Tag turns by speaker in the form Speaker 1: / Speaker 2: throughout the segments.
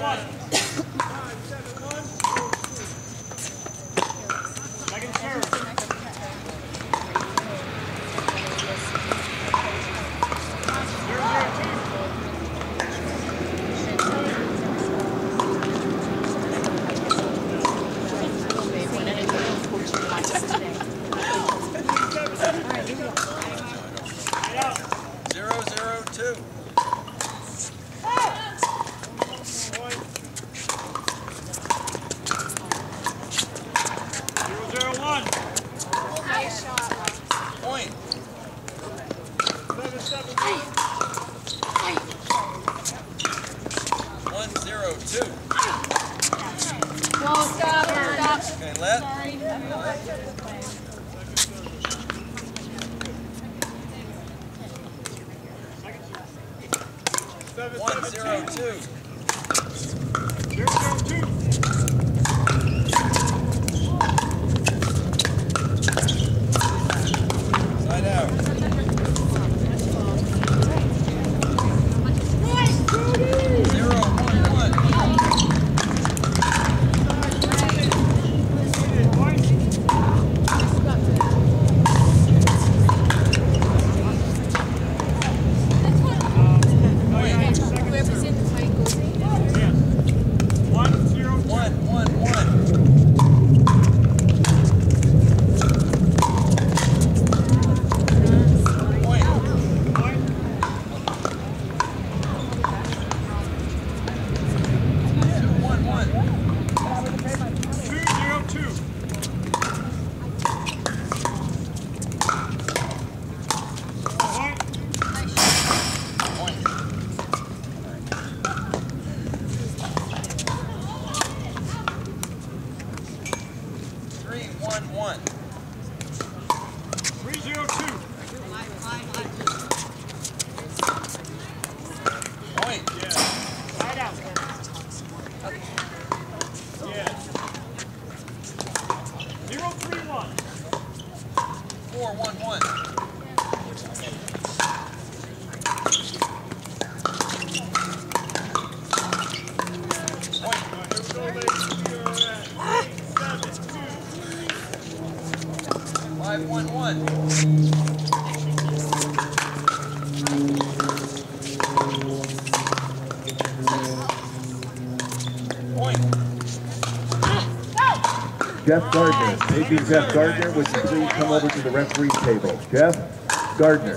Speaker 1: Jeff Gardner. Agent Jeff Gardner, would you please come over to the referee table? Jeff Gardner.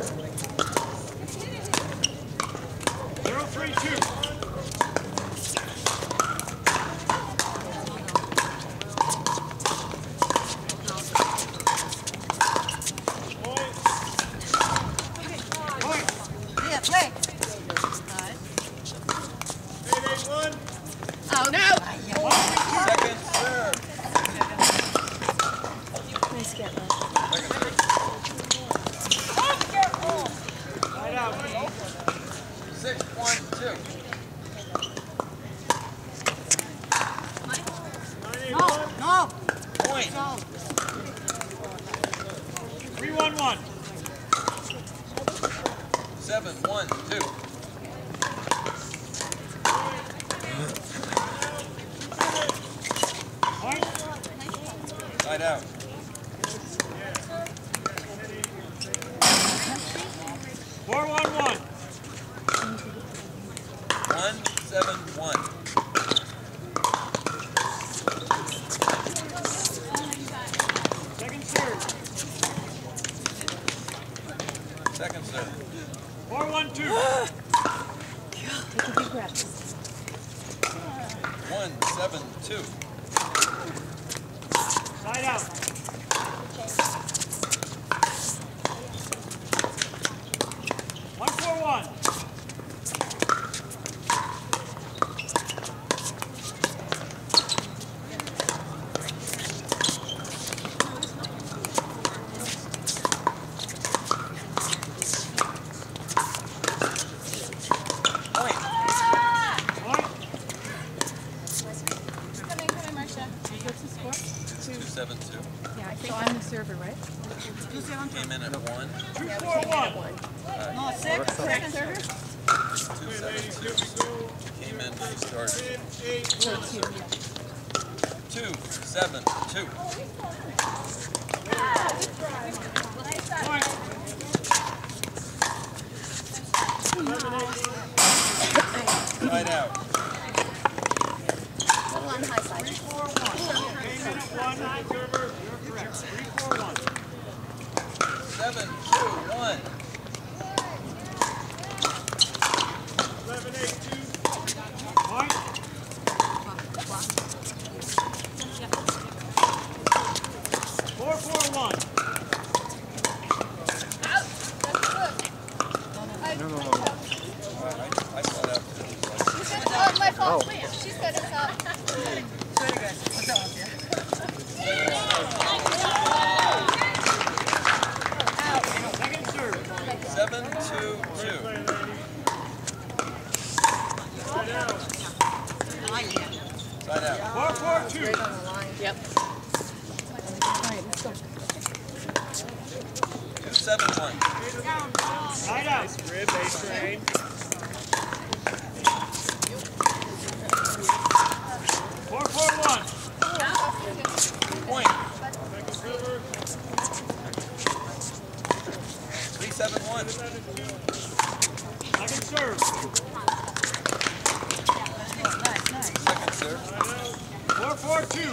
Speaker 2: Came in at 1.
Speaker 3: 2-4-1.
Speaker 2: No,
Speaker 3: 6. Second server.
Speaker 2: 2-7-2. Came in Start. 2-7-2. Right out.
Speaker 3: Hold on, high side.
Speaker 2: 7-2-1.
Speaker 4: 11-8-2. Point. 4-4-1.
Speaker 2: I saw that.
Speaker 3: Oh, my fault. She said it's up.
Speaker 5: Very good. What's up with you?
Speaker 2: 7-2-2. Side out.
Speaker 4: 4-4-2.
Speaker 5: Yep.
Speaker 2: 2-7-1.
Speaker 4: Side out. Rib, base train. 4-4-1.
Speaker 2: Point. 3-7-1.
Speaker 4: Second serve.
Speaker 2: Second serve.
Speaker 4: 4-4-2.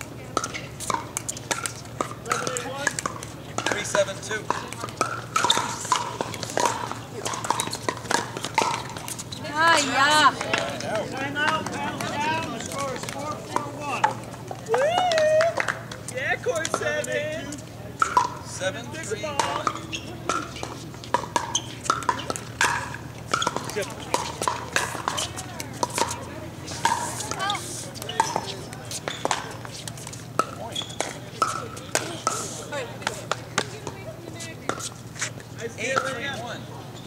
Speaker 4: 11-8-1.
Speaker 2: 3-7-2.
Speaker 3: Ah, yeah.
Speaker 4: Time out, paddle down. The score is 4-4-1.
Speaker 5: Yeah, court 7.
Speaker 2: 7-3-1. Point. 8-3-1.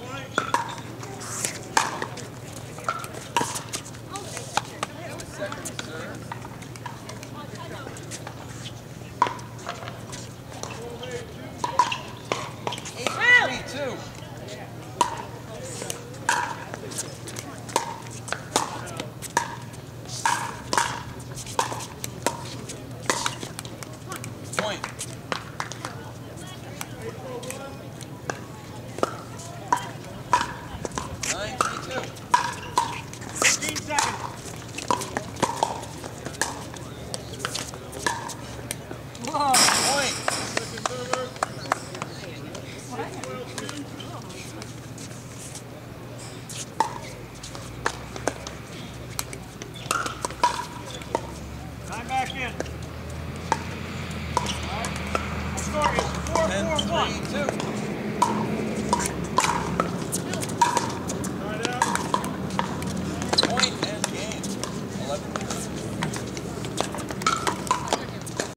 Speaker 2: Second serve. 8-3-2. Point. 9-3-2.
Speaker 4: 15 seconds.
Speaker 2: Point.
Speaker 4: Time back in. All right. The score is 4-4-1.
Speaker 2: 10-3-2.